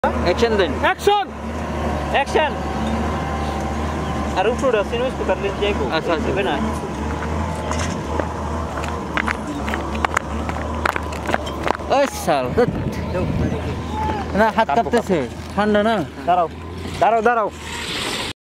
action দেন action action আর উপরে সিনেমাস তো করলেন যাইবো আচ্ছা হবে না ওই শাল না হাত কাঁপতেছে ঠান্ডা না দাঁড়াও দাঁড়াও দাঁড়াও